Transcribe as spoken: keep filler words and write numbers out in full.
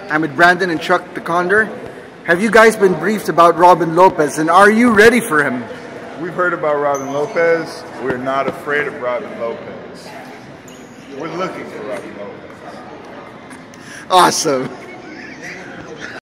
I'm with Brandon and Chuck the Condor. Have you guys been briefed about Robin Lopez, and are you ready for him? We've heard about Robin Lopez. We're not afraid of Robin Lopez. We're looking for Robin Lopez. Awesome.